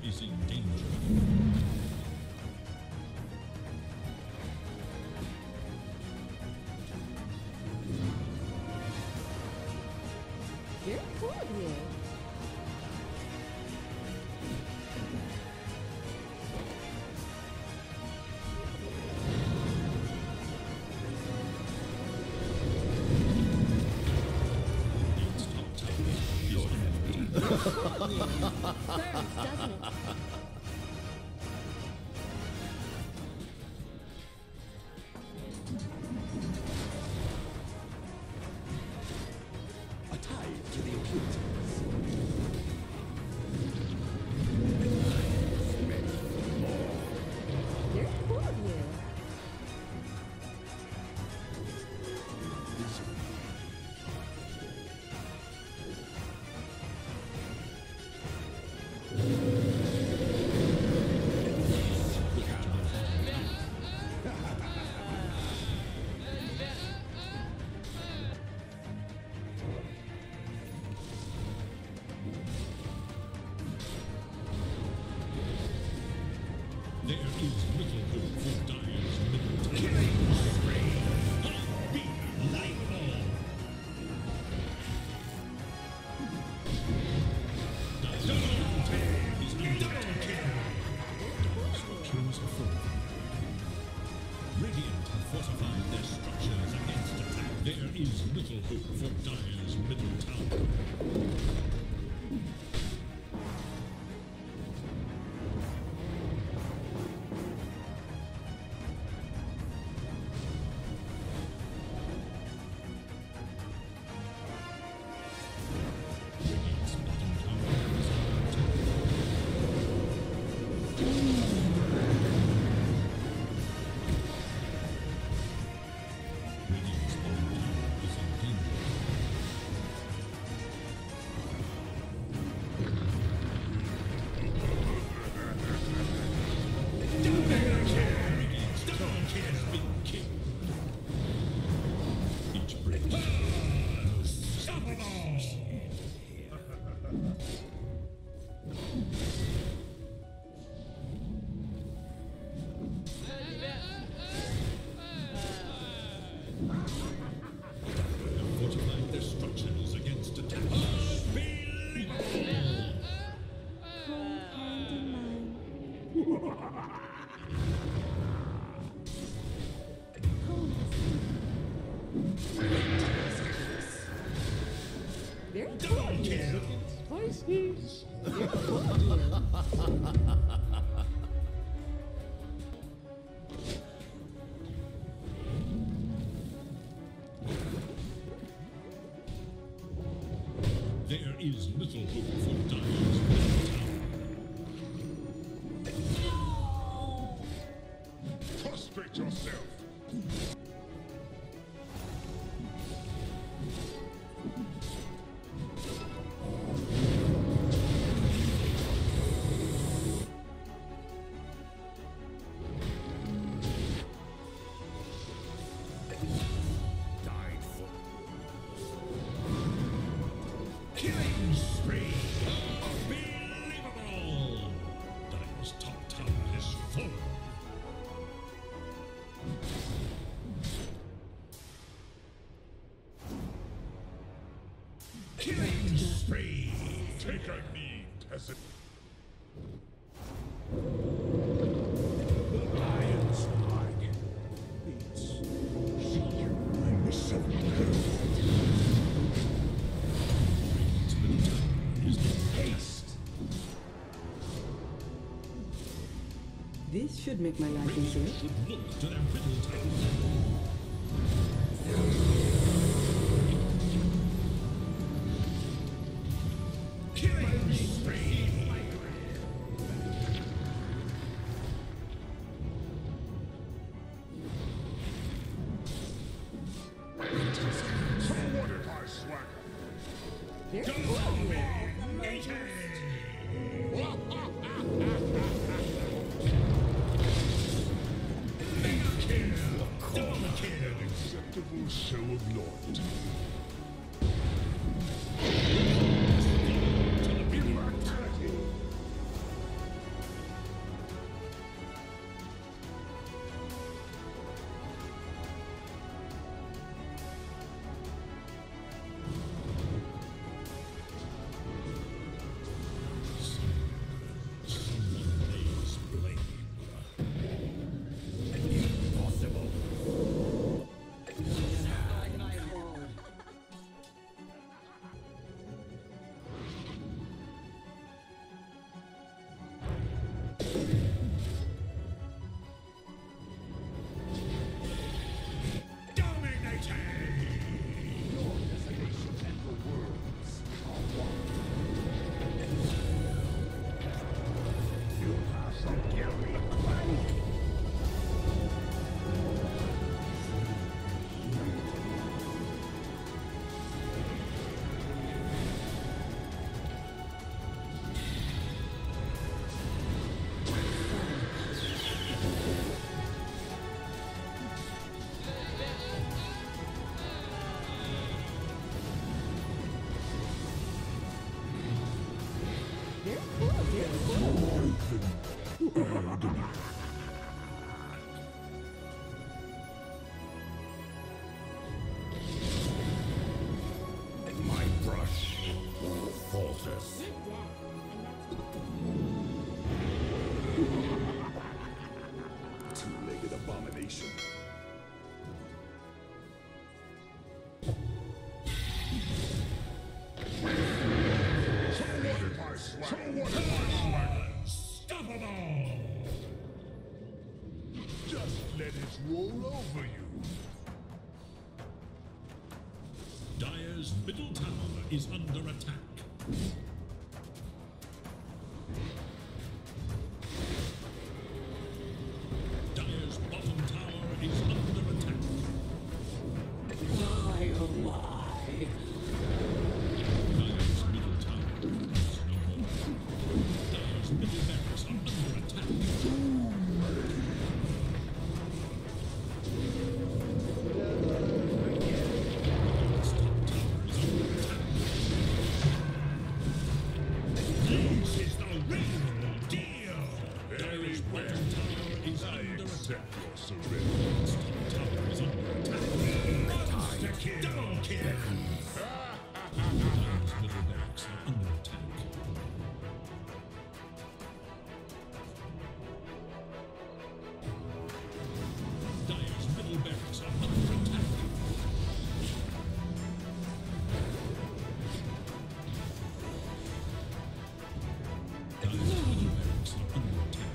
is in danger. Very cool of you. Burns, doesn't it? A tie to the impurities. Very cool of you. There is little hope for Dire's middle tower. Killing spree! Be likeable! Double kill! Structures fall. Radiant have fortified their structures against attack. There is little hope for Dire's middle tower. Fortifying their structures against attack. Very Double kill! Spicy. Very cool of you. There is little hope for Dire's middle tower. Prostrate yourself! Died for. Killing spree! Unbelievable! Dire's top tower is full. Killing spree! Take a knee, peasant! Lion's blood beats. I'm so Radiant's middle tower is in haste. This should make my life easier. Radiant should look to their middle tower. Killing spree! So what if I swagger? Very cool of you. Acceptable show of loyalty. My brush falters. Two-legged abomination. Unstoppable! Just let it roll over you. Dire's middle tower is under attack. Dire's bottom tower is under attack. Why, oh my. Dire's middle tower is no more. Dire's middle barracks are under attack. Dire's top tower is under attack. This is the real deal. Dire's bottom tower is under attack. Your surrender. Dire's top tower is under attack. Monster kill! Double kill! Dire's middle barracks are under attack. Dire's middle barracks are under attack. Dire's middle barracks are under attack.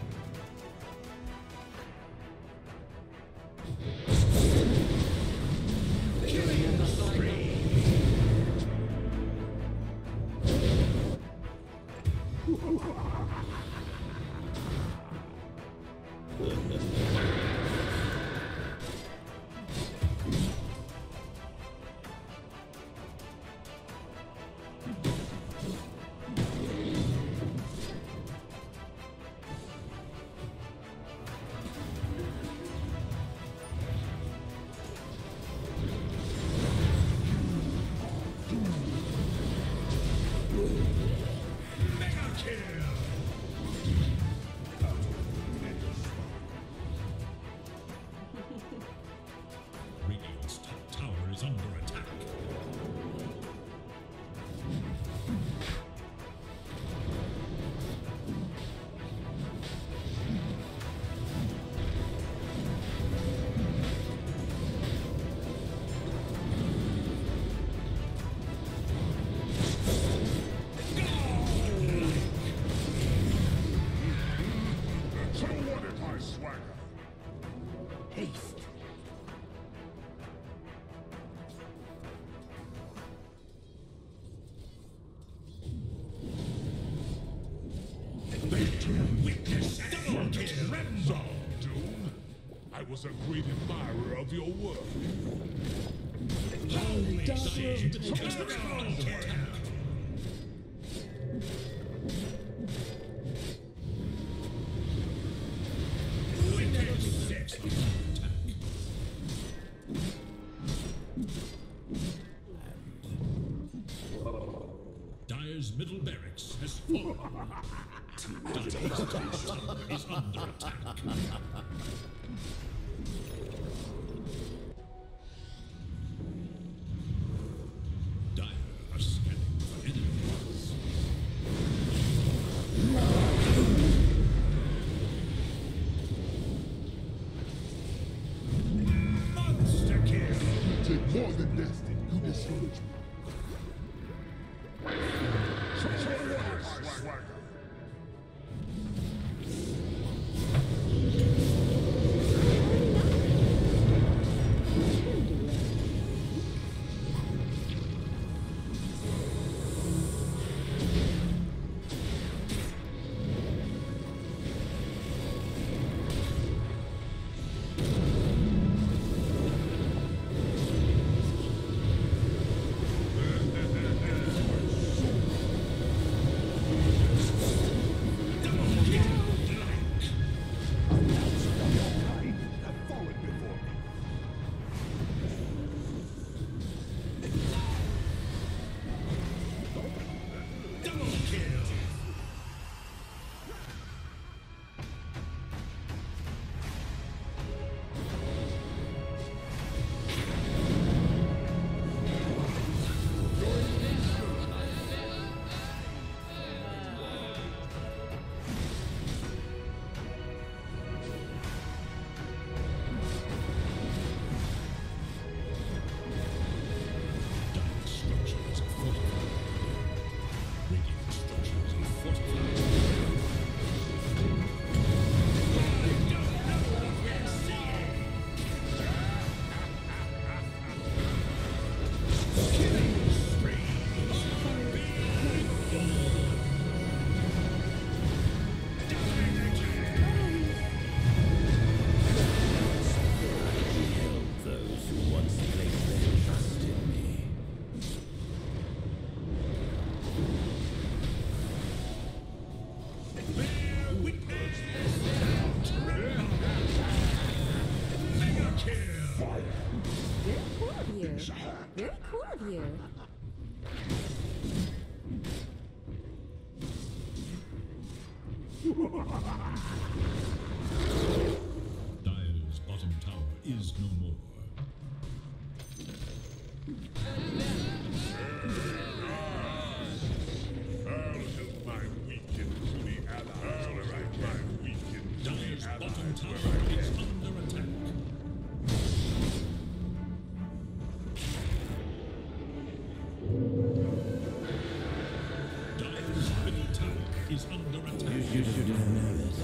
Mega kill! Radiant's top tower is under attack. So what if I swagger? Haste. Witness double kill! So, Doom, I was a great admirer of your work. Holy shit! Double kill! Wicked six under attack. Dire's middle barracks has fallen. Dire's top tower is under attack. Dire are scanning for enemies. Monster kill! Take more than destiny. You discourage me. So what if I swagger? Dire's bottom tower is no more. Dire's bottom tower is under attack. Dire's middle tower is under attack. You didn't know this.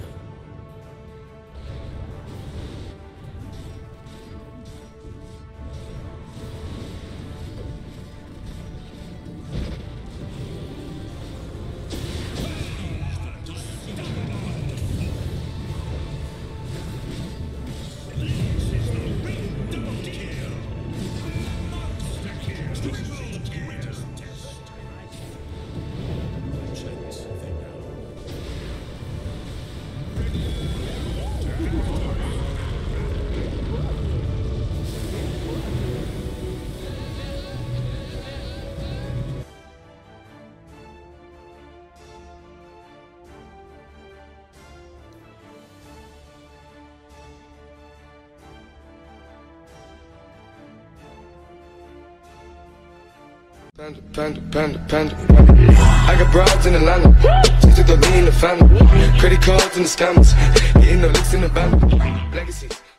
Panda. I got broads in Atlanta. Just took the lean in the family. Credit cards and the scammers. Getting the licks in the band. Legacies.